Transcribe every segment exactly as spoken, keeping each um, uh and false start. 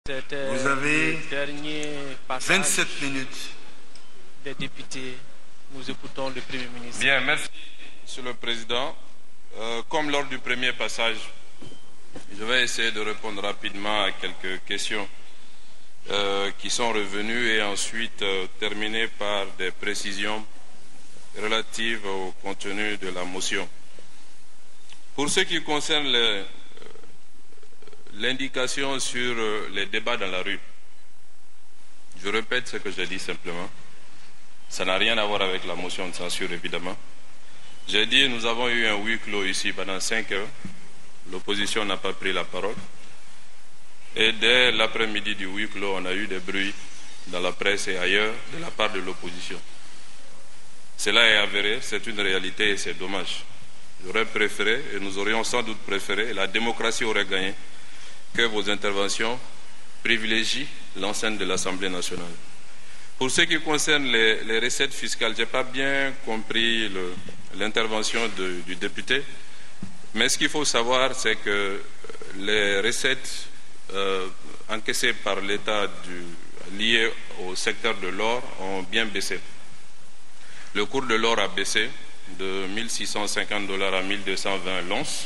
Vous avez vingt-sept minutes. Des députés, nous écoutons le Premier ministre. Bien, merci, Monsieur le Président. Euh, comme lors du premier passage, je vais essayer de répondre rapidement à quelques questions euh, qui sont revenues et ensuite euh, terminer par des précisions relatives au contenu de la motion. Pour ce qui concerne les l'indication sur les débats dans la rue. Je répète ce que j'ai dit simplement. Ça n'a rien à voir avec la motion de censure, évidemment. J'ai dit, nous avons eu un huis clos ici pendant cinq heures. L'opposition n'a pas pris la parole. Et dès l'après-midi du huis clos, on a eu des bruits dans la presse et ailleurs de la part de l'opposition. Cela est avéré, c'est une réalité et c'est dommage. J'aurais préféré, et nous aurions sans doute préféré, et la démocratie aurait gagné, que vos interventions privilégient l'enceinte de l'Assemblée nationale. Pour ce qui concerne les, les recettes fiscales, je n'ai pas bien compris l'intervention du député, mais ce qu'il faut savoir, c'est que les recettes euh, encaissées par l'État liées au secteur de l'or ont bien baissé. Le cours de l'or a baissé de mille six cent cinquante dollars à mille deux cent vingt l'once.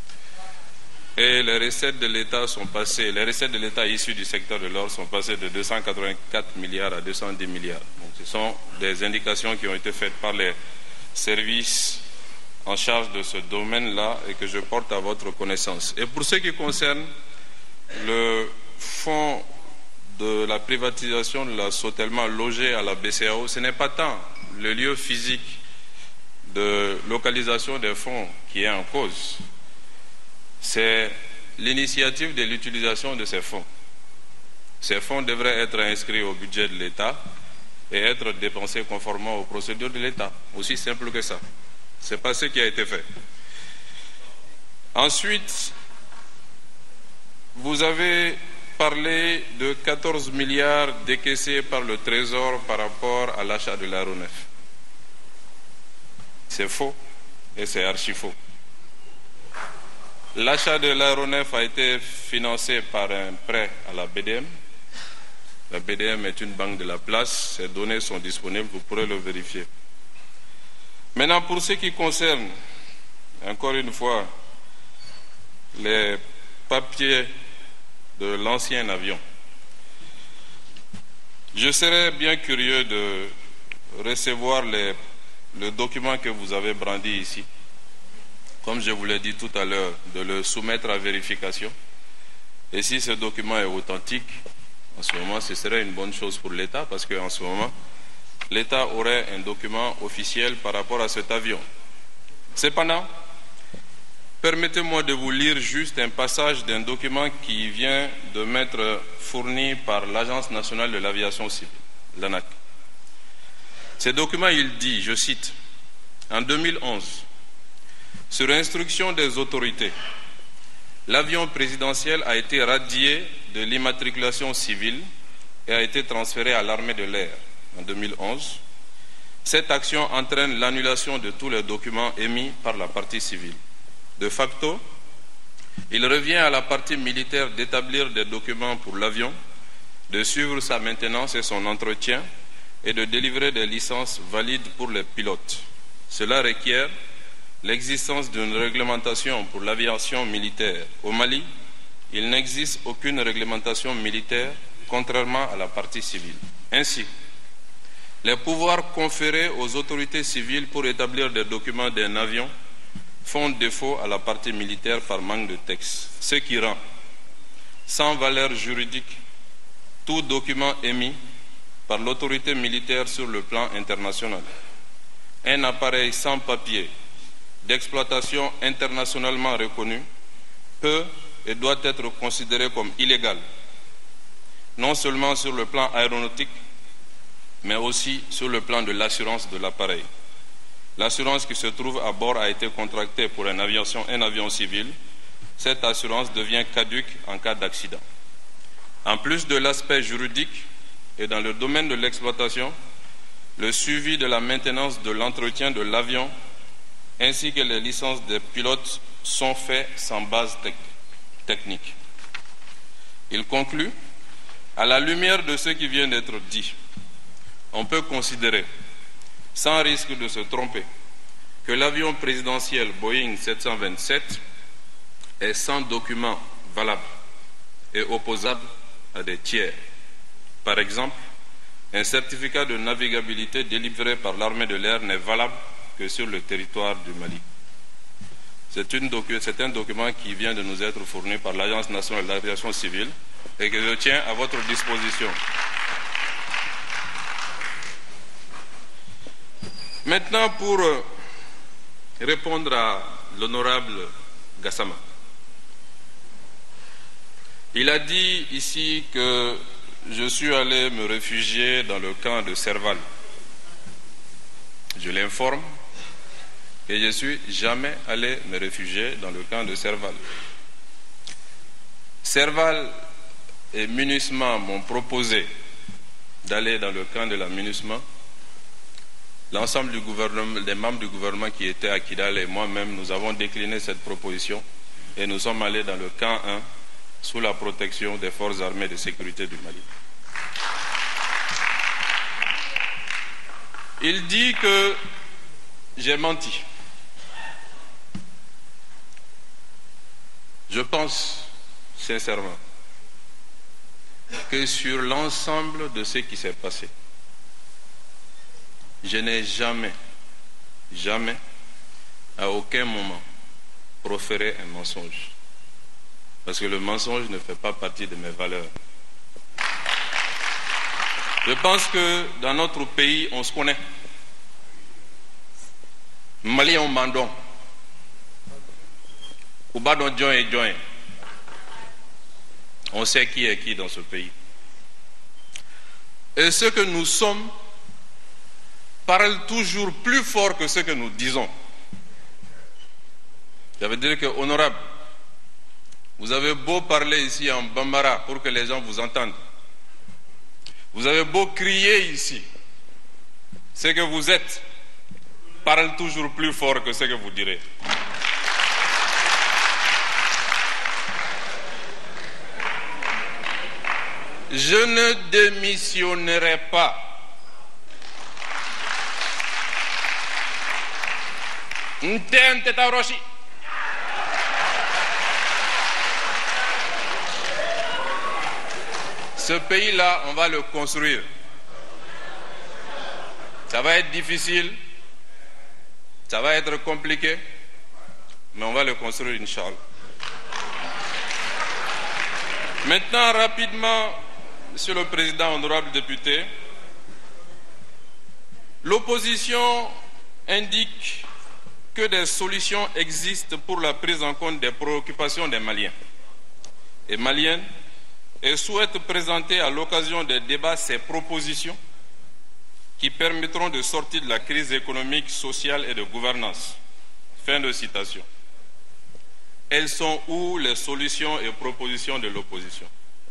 Et les recettes de l'État sont passées, les recettes de l'État issues du secteur de l'or sont passées de deux cent quatre-vingt-quatre milliards à deux cent dix milliards. Donc, ce sont des indications qui ont été faites par les services en charge de ce domaine-là et que je porte à votre connaissance. Et pour ce qui concerne le fonds de la privatisation de la Sotelma logé à la B C E A O, ce n'est pas tant le lieu physique de localisation des fonds qui est en cause. C'est l'initiative de l'utilisation de ces fonds. Ces fonds devraient être inscrits au budget de l'État et être dépensés conformément aux procédures de l'État. Aussi simple que ça. Ce n'est pas ce qui a été fait. Ensuite, vous avez parlé de quatorze milliards décaissés par le Trésor par rapport à l'achat de l'aéronef. C'est faux et c'est archi faux. L'achat de l'aéronef a été financé par un prêt à la B D M. La B D M est une banque de la place. Ces données sont disponibles, vous pourrez le vérifier. Maintenant, pour ce qui concerne, encore une fois, les papiers de l'ancien avion, je serais bien curieux de recevoir les, le document que vous avez brandi ici. Comme je vous l'ai dit tout à l'heure, de le soumettre à vérification. Et si ce document est authentique, en ce moment, ce serait une bonne chose pour l'État, parce qu'en ce moment, l'État aurait un document officiel par rapport à cet avion. Cependant, permettez-moi de vous lire juste un passage d'un document qui vient de m'être fourni par l'Agence nationale de l'aviation civile, l'A N A C. Ce document, il dit, je cite, « En deux mille onze, sur instruction des autorités, l'avion présidentiel a été radié de l'immatriculation civile et a été transféré à l'armée de l'air en deux mille onze. Cette action entraîne l'annulation de tous les documents émis par la partie civile. De facto, il revient à la partie militaire d'établir des documents pour l'avion, de suivre sa maintenance et son entretien et de délivrer des licences valides pour les pilotes. Cela requiert l'existence d'une réglementation pour l'aviation militaire. Au Mali, il n'existe aucune réglementation militaire, contrairement à la partie civile. Ainsi, les pouvoirs conférés aux autorités civiles pour établir des documents d'un avion font défaut à la partie militaire par manque de texte, ce qui rend sans valeur juridique tout document émis par l'autorité militaire sur le plan international. Un appareil sans papier d'exploitation internationalement reconnue peut et doit être considéré comme illégal, non seulement sur le plan aéronautique, mais aussi sur le plan de l'assurance de l'appareil. L'assurance qui se trouve à bord a été contractée pour un avion, un avion civil. Cette assurance devient caduque en cas d'accident. En plus de l'aspect juridique et dans le domaine de l'exploitation, le suivi de la maintenance de l'entretien de l'avion ainsi que les licences des pilotes sont faits sans base technique. Il conclut À la lumière de ce qui vient d'être dit, on peut considérer, sans risque de se tromper, que l'avion présidentiel Boeing sept cent vingt-sept est sans document valable et opposable à des tiers. Par exemple, un certificat de navigabilité délivré par l'armée de l'air n'est valable que sur le territoire du Mali. C'est un document qui vient de nous être fourni par l'Agence nationale de l'aviation civile et que je tiens à votre disposition. Maintenant, pour répondre à l'honorable Gassama, il a dit ici que je suis allé me réfugier dans le camp de Serval. Je l'informe que je ne suis jamais allé me réfugier dans le camp de Serval. Serval et MINUSMA m'ont proposé d'aller dans le camp de la MINUSMA. L'ensemble du gouvernement, des membres du gouvernement qui étaient à Kidal et moi-même, nous avons décliné cette proposition et nous sommes allés dans le camp un sous la protection des forces armées de sécurité du Mali. Il dit que j'ai menti. Je pense sincèrement que sur l'ensemble de ce qui s'est passé, je n'ai jamais, jamais, à aucun moment, proféré un mensonge. Parce que le mensonge ne fait pas partie de mes valeurs. Je pense que dans notre pays, on se connaît. Mali on mandon. Oubadon join et join. On sait qui est qui dans ce pays. Et ce que nous sommes parle toujours plus fort que ce que nous disons. Ça veut dire que, honorable, vous avez beau parler ici en bambara pour que les gens vous entendent. Vous avez beau crier ici. Ce que vous êtes parle toujours plus fort que ce que vous direz. Je ne démissionnerai pas. Ntente Taroshi. Ce pays-là, on va le construire. Ça va être difficile, ça va être compliqué, mais on va le construire, Inch'Allah. Maintenant, rapidement, Monsieur le Président, honorable député, l'opposition indique que des solutions existent pour la prise en compte des préoccupations des Maliens et Maliennes et souhaite présenter à l'occasion des débats ces propositions qui permettront de sortir de la crise économique, sociale et de gouvernance. Fin de citation. Elles sont où les solutions et propositions de l'opposition?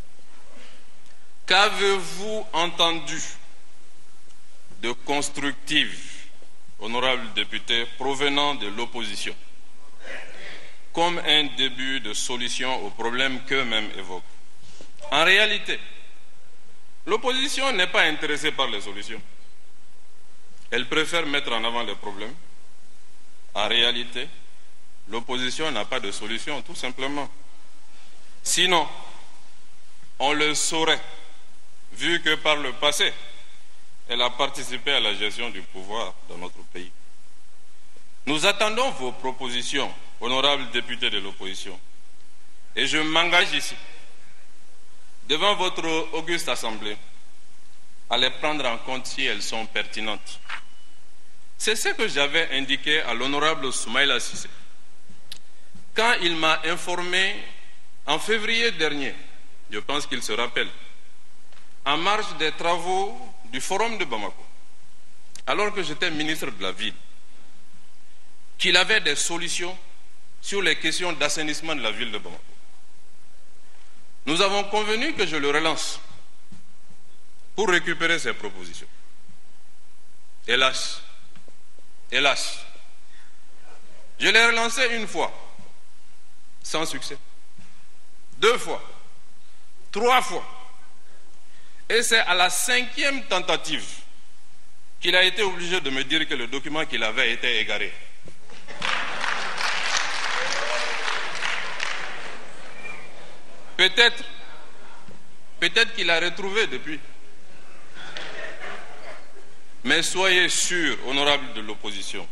Qu'avez-vous entendu de constructif, honorable député, provenant de l'opposition, comme un début de solution aux problèmes qu'eux-mêmes évoquent? En réalité, l'opposition n'est pas intéressée par les solutions. Elle préfère mettre en avant les problèmes. En réalité, l'opposition n'a pas de solution, tout simplement. Sinon, on le saurait, vu que par le passé, elle a participé à la gestion du pouvoir dans notre pays. Nous attendons vos propositions, honorables députés de l'opposition. Et je m'engage ici, devant votre auguste assemblée, à les prendre en compte si elles sont pertinentes. C'est ce que j'avais indiqué à l'honorable Soumaïla Cissé quand il m'a informé en février dernier, je pense qu'il se rappelle, en marge des travaux du Forum de Bamako, alors que j'étais ministre de la Ville, qu'il avait des solutions sur les questions d'assainissement de la ville de Bamako. Nous avons convenu que je le relance pour récupérer ces propositions. Hélas, hélas, je l'ai relancé une fois, sans succès, deux fois, trois fois, Et c'est à la cinquième tentative qu'il a été obligé de me dire que le document qu'il avait été égaré. Peut-être, peut-être qu'il a retrouvé depuis. Mais soyez sûrs, honorables de l'opposition,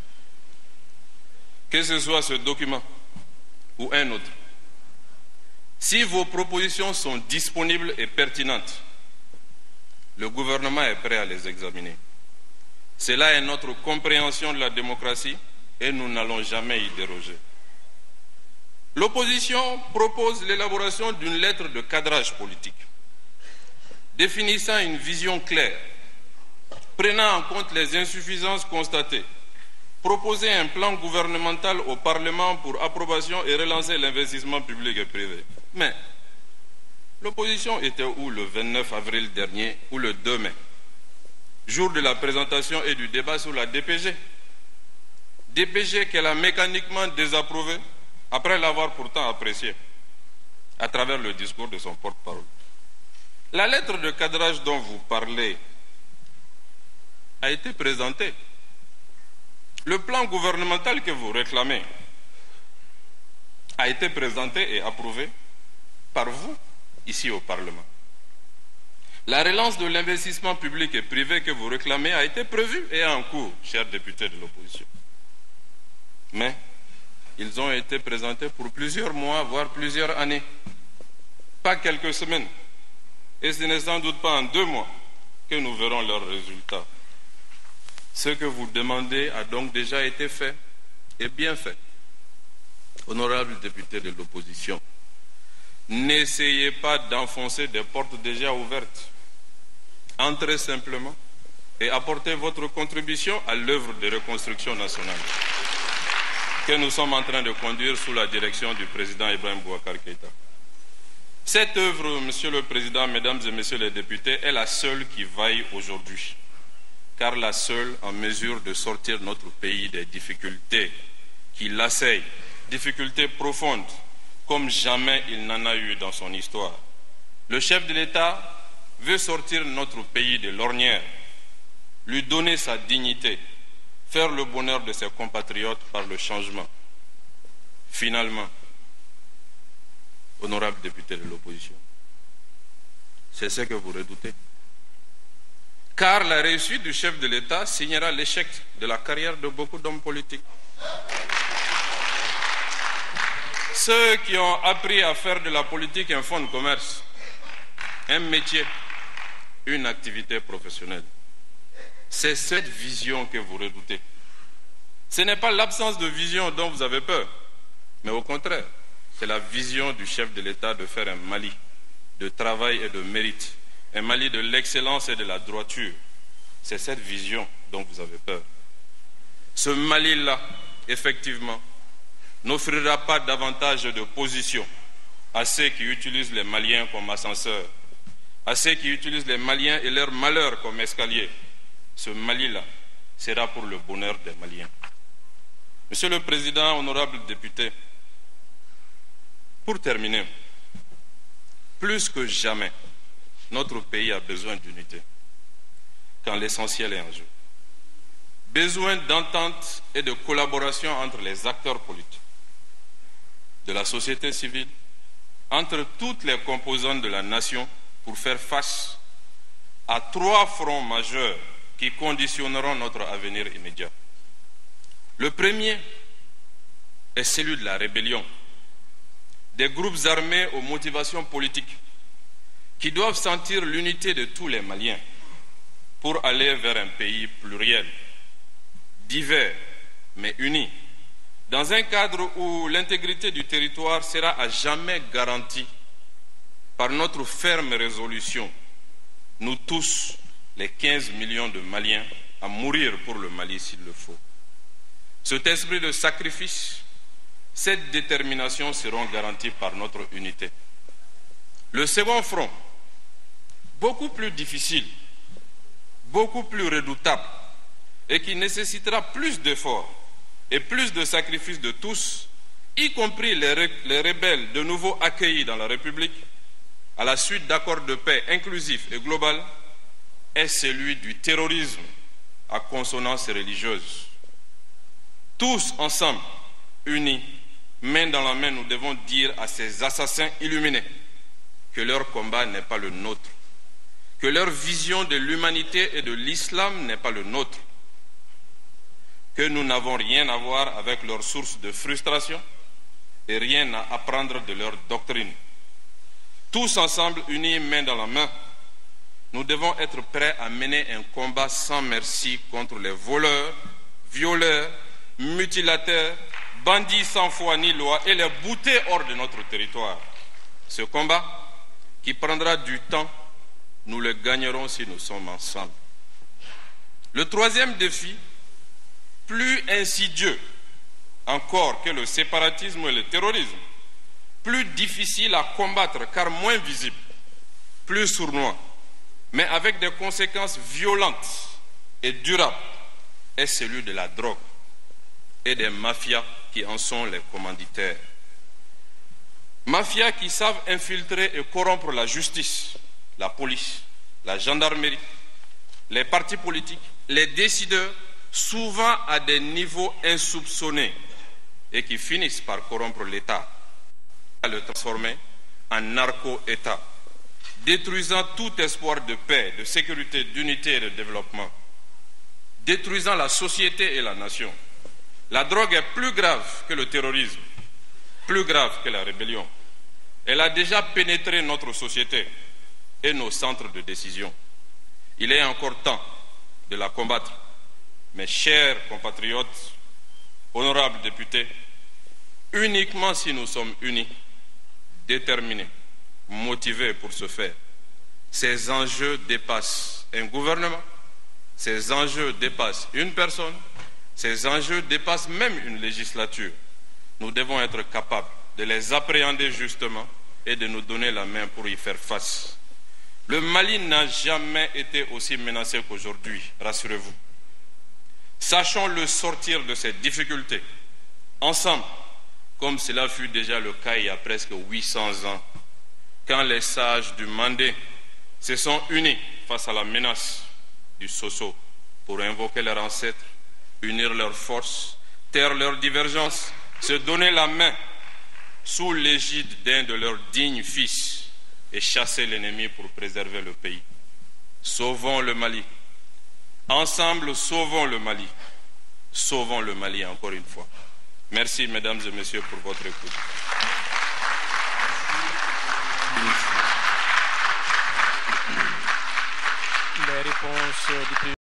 que ce soit ce document ou un autre, si vos propositions sont disponibles et pertinentes, le gouvernement est prêt à les examiner. Cela est notre compréhension de la démocratie et nous n'allons jamais y déroger. L'opposition propose l'élaboration d'une lettre de cadrage politique, définissant une vision claire, prenant en compte les insuffisances constatées, proposer un plan gouvernemental au Parlement pour approbation et relancer l'investissement public et privé. Mais l'opposition était où le vingt-neuf avril dernier ou le deux mai, jour de la présentation et du débat sur la D P G. D P G qu'elle a mécaniquement désapprouvé après l'avoir pourtant apprécié à travers le discours de son porte-parole. La lettre de cadrage dont vous parlez a été présentée. Le plan gouvernemental que vous réclamez a été présenté et approuvé par vous, ici au Parlement. La relance de l'investissement public et privé que vous réclamez a été prévue et en cours, chers députés de l'opposition. Mais ils ont été présentés pour plusieurs mois, voire plusieurs années, pas quelques semaines. Et ce n'est sans doute pas en deux mois que nous verrons leurs résultats. Ce que vous demandez a donc déjà été fait et bien fait. Honorables députés de l'opposition, n'essayez pas d'enfoncer des portes déjà ouvertes. Entrez simplement et apportez votre contribution à l'œuvre de reconstruction nationale que nous sommes en train de conduire sous la direction du président Ibrahim Boubacar Keïta. Cette œuvre, Monsieur le Président, Mesdames et Messieurs les députés, est la seule qui vaille aujourd'hui, car la seule en mesure de sortir notre pays des difficultés qui l'assaillent, difficultés profondes, comme jamais il n'en a eu dans son histoire. Le chef de l'État veut sortir notre pays de l'ornière, lui donner sa dignité, faire le bonheur de ses compatriotes par le changement. Finalement, honorables députés de l'opposition, c'est ce que vous redoutez. Car la réussite du chef de l'État signera l'échec de la carrière de beaucoup d'hommes politiques. Ceux qui ont appris à faire de la politique un fonds de commerce, un métier, une activité professionnelle. C'est cette vision que vous redoutez. Ce n'est pas l'absence de vision dont vous avez peur, mais au contraire, c'est la vision du chef de l'État de faire un Mali de travail et de mérite, un Mali de l'excellence et de la droiture. C'est cette vision dont vous avez peur. Ce Mali-là, effectivement, n'offrira pas davantage de position à ceux qui utilisent les Maliens comme ascenseur, à ceux qui utilisent les Maliens et leur malheur comme escalier. Ce Mali-là sera pour le bonheur des Maliens. Monsieur le Président, honorables députés, pour terminer, plus que jamais, notre pays a besoin d'unité, quand l'essentiel est en jeu. Besoin d'entente et de collaboration entre les acteurs politiques, de la société civile, entre toutes les composantes de la nation pour faire face à trois fronts majeurs qui conditionneront notre avenir immédiat. Le premier est celui de la rébellion, des groupes armés aux motivations politiques qui doivent sentir l'unité de tous les Maliens pour aller vers un pays pluriel, divers mais uni, dans un cadre où l'intégrité du territoire sera à jamais garantie par notre ferme résolution, nous tous, les quinze millions de Maliens, à mourir pour le Mali s'il le faut. Cet esprit de sacrifice, cette détermination seront garantis par notre unité. Le second front, beaucoup plus difficile, beaucoup plus redoutable et qui nécessitera plus d'efforts et plus de sacrifices de tous, y compris les, ré les rebelles de nouveau accueillis dans la République, à la suite d'accords de paix inclusifs et globaux est celui du terrorisme à consonance religieuse. Tous ensemble, unis, main dans la main, nous devons dire à ces assassins illuminés que leur combat n'est pas le nôtre, que leur vision de l'humanité et de l'islam n'est pas le nôtre, que nous n'avons rien à voir avec leurs sources de frustration et rien à apprendre de leur doctrine. Tous ensemble, unis, main dans la main, nous devons être prêts à mener un combat sans merci contre les voleurs, violeurs, mutilateurs, bandits sans foi ni loi et les bouter hors de notre territoire. Ce combat, qui prendra du temps, nous le gagnerons si nous sommes ensemble. Le troisième défi, plus insidieux encore que le séparatisme et le terrorisme, plus difficile à combattre car moins visible, plus sournois, mais avec des conséquences violentes et durables, est celui de la drogue et des mafias qui en sont les commanditaires. Mafias qui savent infiltrer et corrompre la justice, la police, la gendarmerie, les partis politiques, les décideurs, souvent à des niveaux insoupçonnés et qui finissent par corrompre l'État, à le transformer en narco-État, détruisant tout espoir de paix, de sécurité, d'unité et de développement, détruisant la société et la nation. La drogue est plus grave que le terrorisme, plus grave que la rébellion. Elle a déjà pénétré notre société et nos centres de décision. Il est encore temps de la combattre. Mes chers compatriotes, honorables députés, uniquement si nous sommes unis, déterminés, motivés pour ce faire. Ces enjeux dépassent un gouvernement, ces enjeux dépassent une personne, ces enjeux dépassent même une législature. Nous devons être capables de les appréhender justement et de nous donner la main pour y faire face. Le Mali n'a jamais été aussi menacé qu'aujourd'hui, rassurez-vous. Sachons-le sortir de ces difficultés, ensemble, comme cela fut déjà le cas il y a presque huit cents ans, quand les sages du Mandé se sont unis face à la menace du Soso pour invoquer leurs ancêtres, unir leurs forces, taire leurs divergences, se donner la main sous l'égide d'un de leurs dignes fils et chasser l'ennemi pour préserver le pays. Sauvons le Mali. Ensemble, sauvons le Mali. Sauvons le Mali encore une fois. Merci, mesdames et messieurs, pour votre écoute. Les réponses du